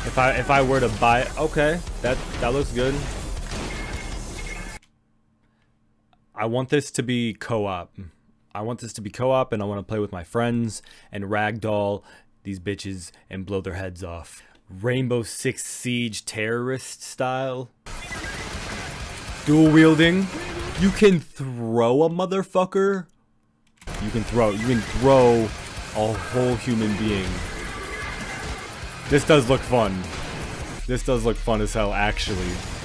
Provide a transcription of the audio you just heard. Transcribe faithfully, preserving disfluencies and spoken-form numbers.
If I if I were to buy it, okay, that that looks good. I want this to be co-op. I want this to be co-op, and I want to play with my friends and ragdoll these bitches and blow their heads off. Rainbow Six Siege terrorist style. Dual wielding. You can throw a motherfucker. You can throw. You can throw a whole human being. This does look fun. This does look fun as hell, actually.